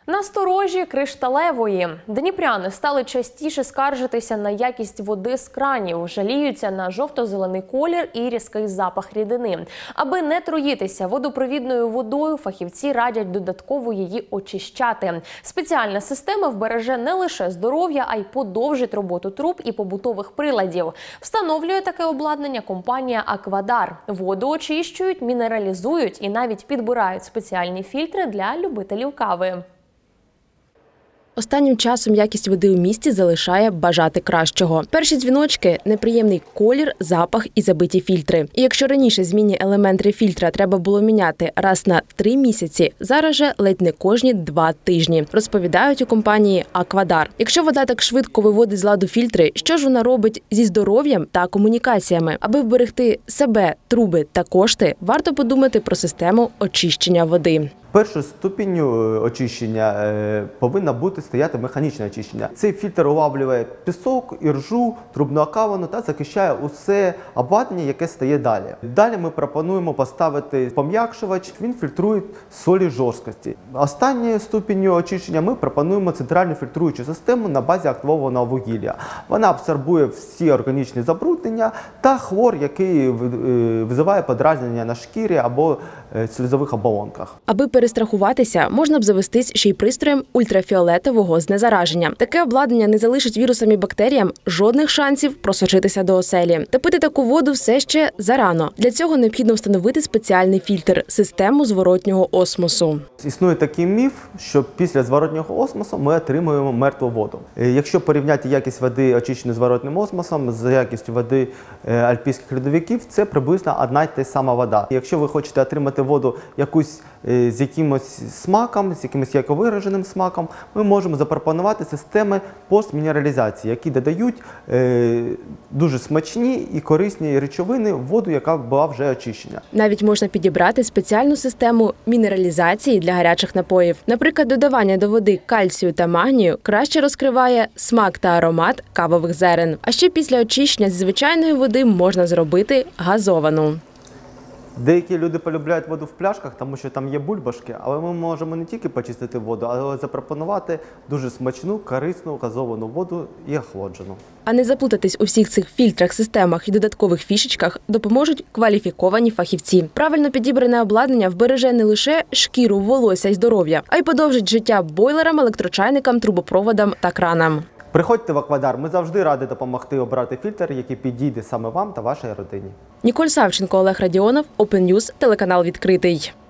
Насторожі кришталевої. Дніпряни стали частіше скаржитися на якість води з кранів, жаліються на жовто-зелений колір і різкий запах рідини. Аби не труїтися водопровідною водою, фахівці радять додатково її очищати. Спеціальна система вбереже не лише здоров'я, а й подовжить роботу труб і побутових приладів. Встановлює таке обладнання компанія «Аквадар». Воду очищують, мінералізують і навіть підбирають спеціальні фільтри для любителів кави. Останнім часом якість води у місті залишає бажати кращого. Перші дзвіночки – неприємний колір, запах і забиті фільтри. І якщо раніше змінні елементи фільтра треба було міняти раз на 3 місяці, зараз же ледь не кожні 2 тижні, розповідають у компанії «Аквадар». Якщо вода так швидко виводить з ладу фільтри, що ж вона робить зі здоров'ям та комунікаціями? Аби вберегти себе, труби та кошти, варто подумати про систему очищення води. Першою ступінню очищення повинна бути стояти механічне очищення. Цей фільтр улавлює пісок, іржу, трубну окавину та захищає усе обладнання, яке стає далі. Далі ми пропонуємо поставити пом'якшувач, він фільтрує солі жорсткості. Останньою ступінню очищення ми пропонуємо центральну фільтруючу систему на базі активованого вугілля. Вона абсорбує всі органічні забруднення та хлор, який визиває подразнення на шкірі або слизових оболонках. Аби перестрахуватися, можна б завестись ще й пристроєм ультрафіолетового знезараження. Таке обладнання не залишить вірусам і бактеріям жодних шансів просочитися до оселі. Та пити таку воду все ще зарано. Для цього необхідно встановити спеціальний фільтр – систему зворотнього осмосу. Існує такий міф, що після зворотнього осмосу ми отримуємо мертву воду. Якщо порівняти якість води, очищеної зворотним осмосом, з якістю води альпійських льодовиків, це приблизно одна й та сама вода. Якщо ви хочете отримати воду якусь з якимось смаком, з якимось яковираженим смаком, ми можемо запропонувати системи постмінералізації, які додають дуже смачні і корисні речовини в воду, яка була вже очищена. Навіть можна підібрати спеціальну систему мінералізації для гарячих напоїв. Наприклад, додавання до води кальцію та магнію краще розкриває смак та аромат кавових зерен. А ще після очищення зі звичайної води можна зробити газовану. Деякі люди полюбляють воду в пляшках, тому що там є бульбашки, але ми можемо не тільки почистити воду, але запропонувати дуже смачну, корисну, газовану воду і охолоджену. А не заплутатись у всіх цих фільтрах, системах і додаткових фішечках допоможуть кваліфіковані фахівці. Правильно підібране обладнання вбереже не лише шкіру, волосся і здоров'я, а й подовжить життя бойлерам, електрочайникам, трубопроводам та кранам. Приходьте в «Аквадар», ми завжди раді допомогти обрати фільтр, який підійде саме вам та вашій родині. Ніколь Савченко, Олег Радіонов, Open News, телеканал «Відкритий».